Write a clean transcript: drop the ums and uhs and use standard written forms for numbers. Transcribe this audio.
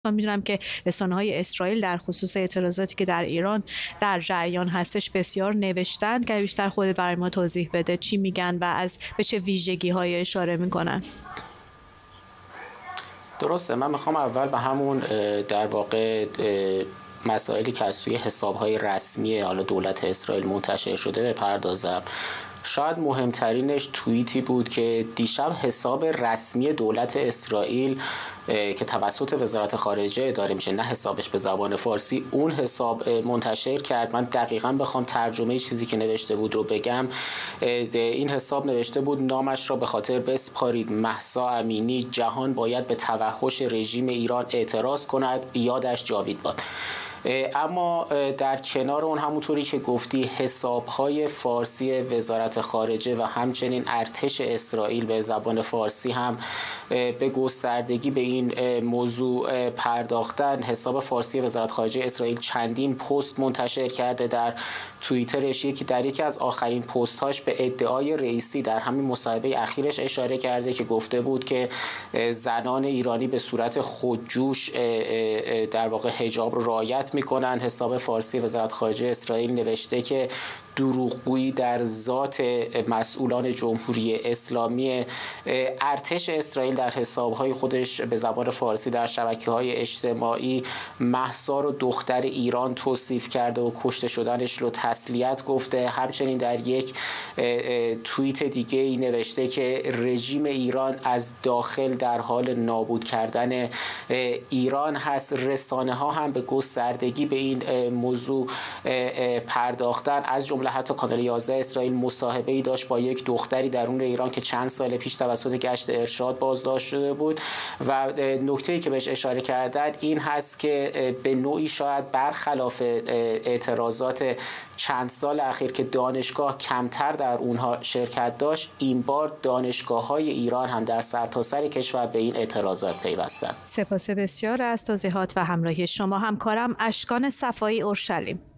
من میدونم که رسانه‌های اسرائیل در خصوص اعتراضاتی که در ایران در جریان هستش بسیار نوشتن، که بیشتر خودت برای ما توضیح بده چی میگن و به چه ویژگی‌های اشاره میکنن. درسته، من میخوام اول به همون در واقع مسائلی که از سوی حساب‌های رسمی حالا دولت اسرائیل منتشر شده بپردازم. شاید مهمترینش توییتی بود که دیشب حساب رسمی دولت اسرائیل که توسط وزارت خارجه اداره میشه، نه حسابش به زبان فارسی، اون حساب منتشر کرد. من دقیقاً بخوام ترجمه چیزی که نوشته بود رو بگم، این حساب نوشته بود نامش را به خاطر بسپارید مهسا امینی، جهان باید به توحش رژیم ایران اعتراض کند، یادش جاوید باد. اما در کنار اون، همونطوری که گفتی، حساب‌های فارسی وزارت خارجه و همچنین ارتش اسرائیل به زبان فارسی هم به گستردگی به این موضوع پرداختن. حساب فارسی وزارت خارجه اسرائیل چندین پست منتشر کرده در توییترش. در یکی از آخرین پست‌هاش به ادعای رئیسی در همین مصاحبه اخیرش اشاره کرده که گفته بود که زنان ایرانی به صورت خودجوش در واقع حجاب رو رعایت میکنن. حساب فارسی وزارت خارجه اسرائیل نوشته که دروغگویی در ذات مسئولان جمهوری اسلامی. ارتش اسرائیل در حساب‌های خودش به زبان فارسی در شبکه‌های اجتماعی مهسا رو دختر ایران توصیف کرده و کشته شدنش رو تسلیت گفته. همچنین در یک توییت دیگه ای نوشته که رژیم ایران از داخل در حال نابود کردن ایران هست. رسانه ها هم به گستردگی به این موضوع پرداختن. از جمله حتی کانال 11 اسرائیل مصاحبه‌ای داشت با یک دختری درون ایران که چند سال پیش توسط گشت ارشاد بازداشت شده بود و نکته‌ای که بهش اشاره کردن این هست که به نوعی شاید برخلاف اعتراضات چند سال اخیر که دانشگاه کمتر در اونها شرکت داشت، این بار دانشگاه‌های ایران هم در سرتاسر کشور به این اعتراضات پیوستند. سپاس بسیار از توضیحات و همراهی شما. همکارم اشکان صفایی، اورشلیم.